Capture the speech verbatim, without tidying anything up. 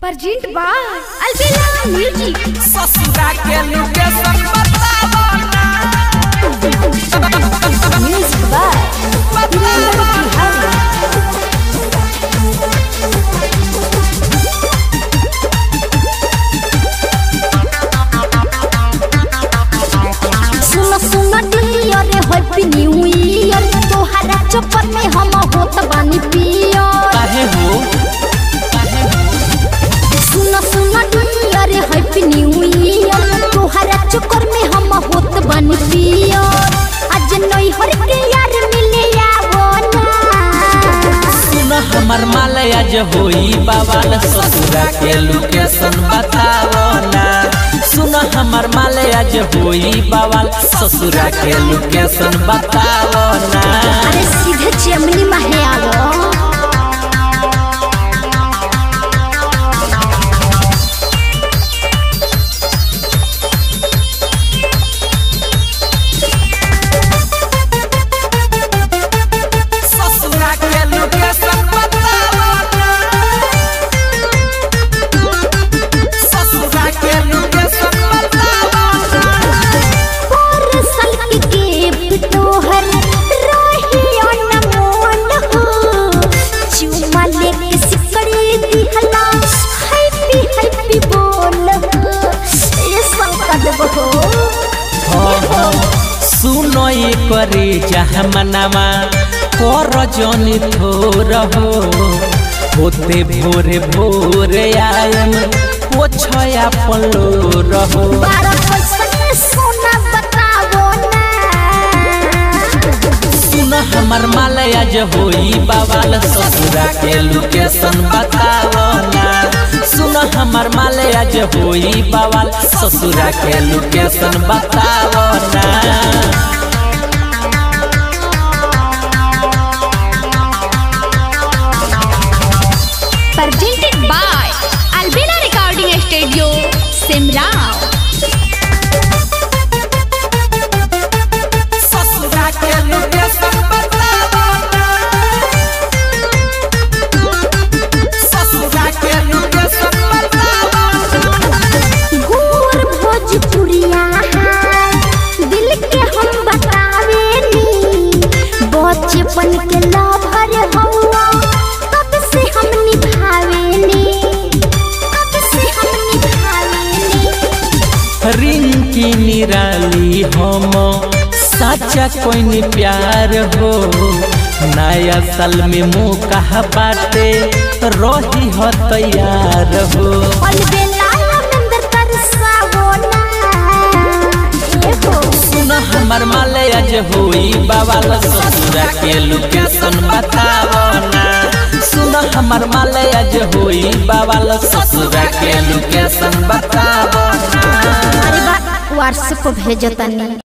Present by Albela music. ससुरा के location बताओ ना। Music by Virendra Bihari. सुनो सुनो डियर हैप्पी न्यू ईयर, तोहरा चक्कर में हम होत बानी पियर। काहे हो सुनो सुनो डियर हैप्पी न्यू ईयर, तोहरा चक्कर में हम होत बानी पियर। आज नई हर के यार मिले आवो ना। सुनो हमर माल आज होई बाबाल, ससुरा के लोकेशन बताओ ना। सुनो हमर माल आज होई बाबाल, ससुरा के लोकेशन बताओ ना। अरे सीधे चेमनी में आवो। सुनो ये करे जहमनामा कर जनी थोर हो, होते भोरे भोरे आयम पोछया पलो रहो। सोना बताओ ना। सुनो हमर माल आज होई बाबाल, ससुरा के लोकेशन बताओ ना। सुनो हमर माल आज होई बाबाल, ससुरा के लोकेशन बताओ ना। Presented by Albina Recording Studio, Simrao। ससुरा के लोकेशन बताओ ना। ससुरा के लोकेशन बताओ ना। गोर भोजपुरिया है दिल के हम बतावे नी, बचपन के लवर हवा कब से हम निभावे नी, कब से हम निभावे नी। रिंकी निराली हम साचा कोई नहीं प्यार हो, नया साल में मौका बाटे रही हो तैयार हो। अलबेला नंदर तरसावो ना। ए हो सुनो हमर माल आज होई बाबाल, ससुरा के लोकेशन बताओ ना। सुनो हमर माल आज होई बाबाल, ससुरा के लोकेशन बताओ ना। अरे बा व्हाट्सएप पे भेजो तनी।